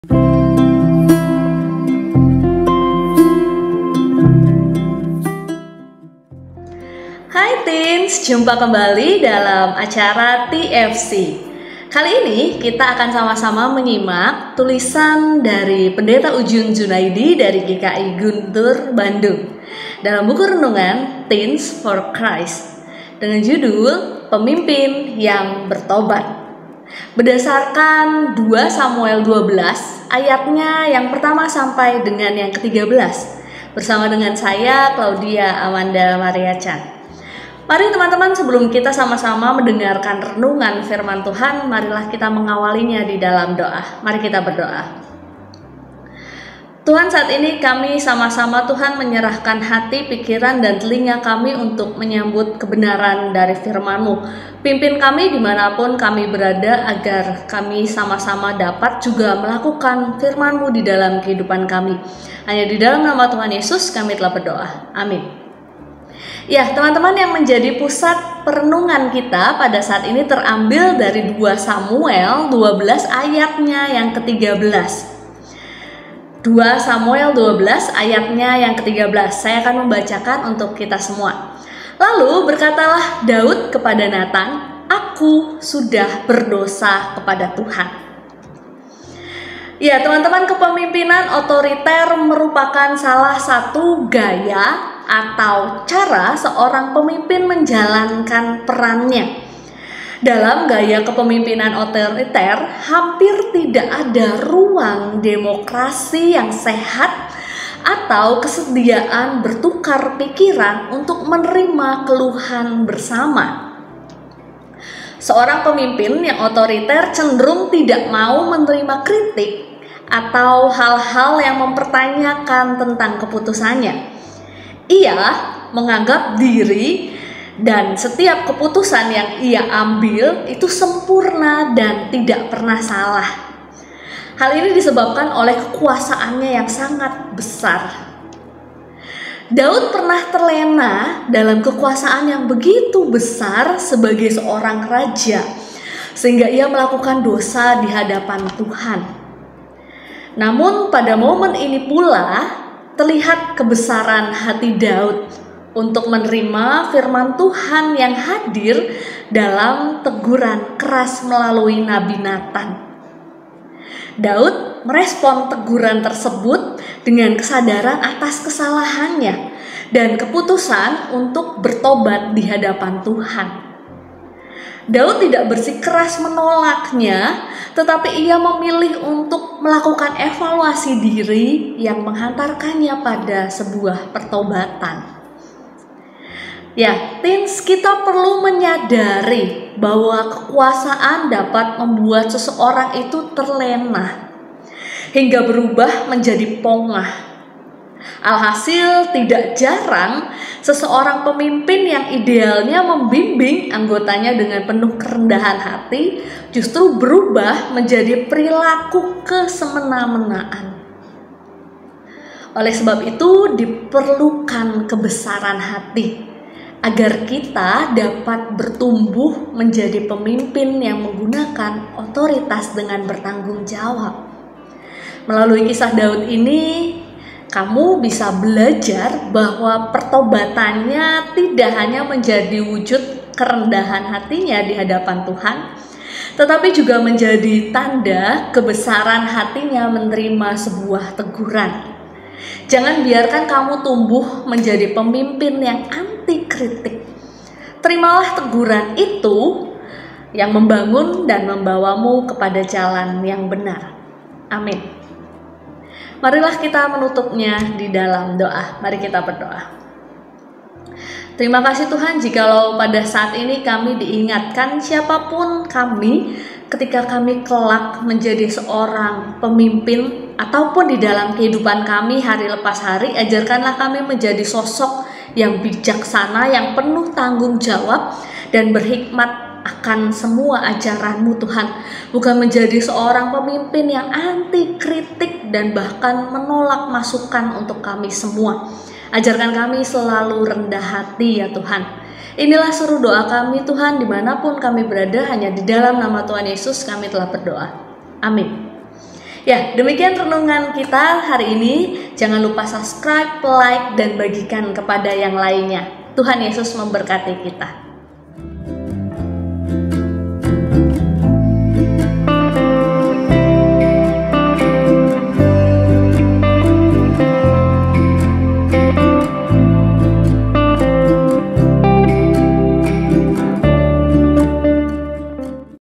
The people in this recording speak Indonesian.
Hai Teens, jumpa kembali dalam acara TFC. Kali ini kita akan sama-sama menyimak tulisan dari Pendeta Ujun Junaidi dari GKI Guntur, Bandung dalam buku renungan Teens for Christ dengan judul Pemimpin yang Bertobat. Berdasarkan 2 Samuel 12 ayatnya yang pertama sampai dengan yang ke-13 bersama dengan saya Claudia Amanda Maria Chan. Mari teman-teman, sebelum kita sama-sama mendengarkan renungan firman Tuhan, marilah kita mengawalinya di dalam doa. Mari kita berdoa. Tuhan, saat ini kami sama-sama Tuhan menyerahkan hati, pikiran, dan telinga kami untuk menyambut kebenaran dari firman-Mu. Pimpin kami dimanapun kami berada agar kami sama-sama dapat juga melakukan firman-Mu di dalam kehidupan kami. Hanya di dalam nama Tuhan Yesus kami telah berdoa. Amin. Ya, teman-teman, yang menjadi pusat perenungan kita pada saat ini terambil dari 2 Samuel 12 ayatnya yang ke-13. 2 Samuel 12 ayatnya yang ke-13. Saya akan membacakan untuk kita semua. Lalu berkatalah Daud kepada Nathan, "Aku sudah berdosa kepada Tuhan." Ya, teman-teman, kepemimpinan otoriter merupakan salah satu gaya atau cara seorang pemimpin menjalankan perannya. Dalam gaya kepemimpinan otoriter, hampir tidak ada ruang demokrasi yang sehat atau kesediaan bertukar pikiran untuk menerima keluhan bersama. Seorang pemimpin yang otoriter cenderung tidak mau menerima kritik atau hal-hal yang mempertanyakan tentang keputusannya. Ia menganggap diri dan setiap keputusan yang ia ambil itu sempurna dan tidak pernah salah. Hal ini disebabkan oleh kekuasaannya yang sangat besar. Daud pernah terlena dalam kekuasaan yang begitu besar sebagai seorang raja, sehingga ia melakukan dosa di hadapan Tuhan. Namun pada momen ini pula terlihat kebesaran hati Daud untuk menerima firman Tuhan yang hadir dalam teguran keras melalui Nabi Nathan. Daud merespon teguran tersebut dengan kesadaran atas kesalahannya dan keputusan untuk bertobat di hadapan Tuhan. Daud tidak bersikeras menolaknya, tetapi ia memilih untuk melakukan evaluasi diri yang menghantarkannya pada sebuah pertobatan. Ya, teens, kita perlu menyadari bahwa kekuasaan dapat membuat seseorang itu terlena hingga berubah menjadi pongah. Alhasil, tidak jarang seseorang pemimpin yang idealnya membimbing anggotanya dengan penuh kerendahan hati justru berubah menjadi perilaku kesemena-menaan. Oleh sebab itu, diperlukan kebesaran hati agar kita dapat bertumbuh menjadi pemimpin yang menggunakan otoritas dengan bertanggung jawab. Melalui kisah Daud ini, kamu bisa belajar bahwa pertobatannya tidak hanya menjadi wujud kerendahan hatinya di hadapan Tuhan, tetapi juga menjadi tanda kebesaran hatinya menerima sebuah teguran. Jangan biarkan kamu tumbuh menjadi pemimpin yang anti kritik. Terimalah teguran itu yang membangun dan membawamu kepada jalan yang benar. Amin. Marilah kita menutupnya di dalam doa. Mari kita berdoa. Terima kasih Tuhan, jikalau pada saat ini kami diingatkan siapapun kami ketika kami kelak menjadi seorang pemimpin ataupun di dalam kehidupan kami hari lepas hari, ajarkanlah kami menjadi sosok yang bijaksana, yang penuh tanggung jawab dan berhikmat akan semua ajaran-Mu Tuhan. Bukan menjadi seorang pemimpin yang anti kritik dan bahkan menolak masukan untuk kami semua. Ajarkan kami selalu rendah hati ya Tuhan. Inilah seru doa kami Tuhan, dimanapun kami berada, hanya di dalam nama Tuhan Yesus kami telah berdoa. Amin. Ya, demikian renungan kita hari ini. Jangan lupa subscribe, like, dan bagikan kepada yang lainnya. Tuhan Yesus memberkati kita.